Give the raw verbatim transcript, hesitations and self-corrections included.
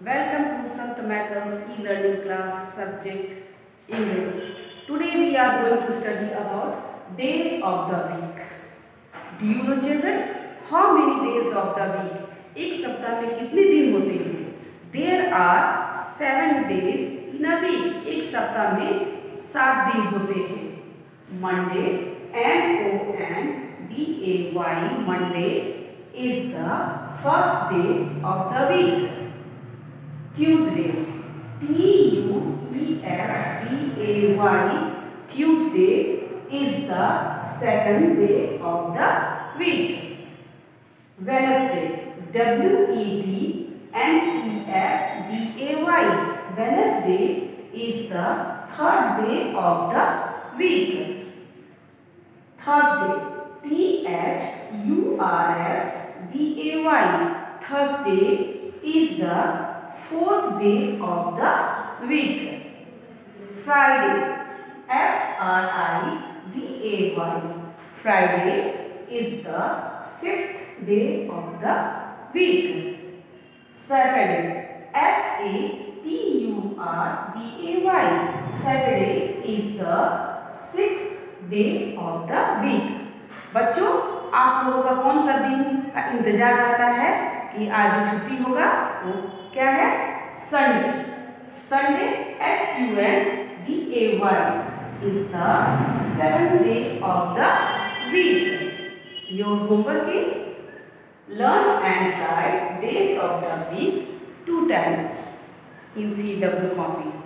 Welcome to Sant Michael's e-learning class subject English. Today we are going to study about days of the week. Do you know children how many days of the week? एक सप्ताह में कितने दिन होते हैं? There are seven days in a week. एक सप्ताह में सात दिन होते हैं. Monday, M O N D A Y, Monday is the first day of the week. Tuesday, T U E S D A Y, Tuesday is the second day of the week. Wednesday, W E D N E S D A Y, Wednesday is the third day of the week. Thursday, T H U R S D A Y, Thursday is the fourth day of the week. Friday, F R I D A Y, Friday is the fifth day of the week. Saturday, S A T U R D A Y, Saturday is the sixth day of the week. बच्चों, आप लोगों का कौन सा दिन का इंतजार रहता है कि आज छुट्टी होगा? वो क्या है? Sunday. Sunday S U N D A Y is the seventh day of the week. Your homework is learn and write days of the week two times in C W copy.